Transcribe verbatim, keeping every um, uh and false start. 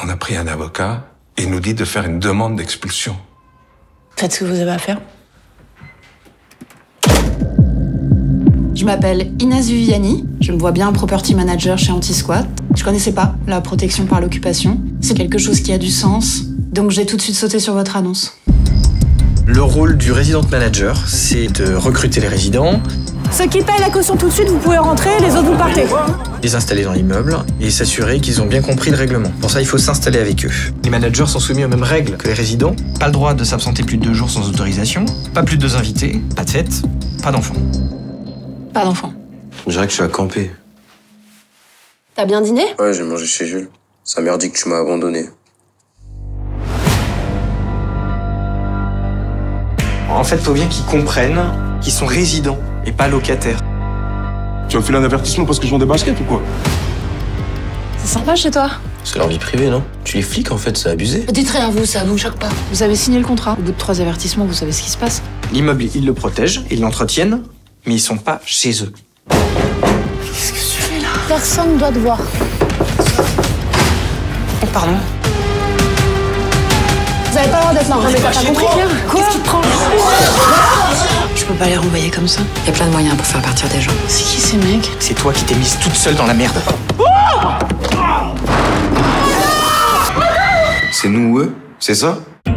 On a pris un avocat et il nous dit de faire une demande d'expulsion. Faites ce que vous avez à faire. Je m'appelle Inès Viviani. Je me vois bien property manager chez Anti-Squat. Je connaissais pas la protection par l'occupation. C'est quelque chose qui a du sens. Donc j'ai tout de suite sauté sur votre annonce. Le rôle du resident manager, c'est de recruter les résidents. Ceux qui payent la caution tout de suite, vous pouvez rentrer, les autres, vous partez. Les installer dans l'immeuble et s'assurer qu'ils ont bien compris le règlement. Pour ça, il faut s'installer avec eux. Les managers sont soumis aux mêmes règles que les résidents. Pas le droit de s'absenter plus de deux jours sans autorisation, pas plus de deux invités, pas de fête, pas d'enfants. Pas d'enfant. On dirait que je suis à camper. T'as bien dîné? Ouais, j'ai mangé chez Jules. Sa mère dit que tu m'as abandonné. En fait, faut bien qu'ils comprennent qu'ils sont résidents et pas locataires. Tu vas me filer un avertissement parce que je vends des baskets ou quoi? C'est sympa chez toi. C'est leur vie privée, non? Tu les flics, en fait, c'est abusé. Dites rien à vous, ça vous choque pas. Vous avez signé le contrat. Au bout de trois avertissements, vous savez ce qui se passe. L'immeuble, ils le protègent, ils l'entretiennent, mais ils sont pas chez eux. Qu'est-ce que tu fais là? Personne ne doit te voir. Oh, pardon. Vous avez pas le droit d'être là. Non mais t'as pas compris, Claire? Qu'est-ce qui te prend? Je peux pas les renvoyer comme ça. Il y a plein de moyens pour faire partir des gens. C'est qui ces mecs? C'est toi qui t'es mise toute seule dans la merde. C'est nous ou eux? C'est ça?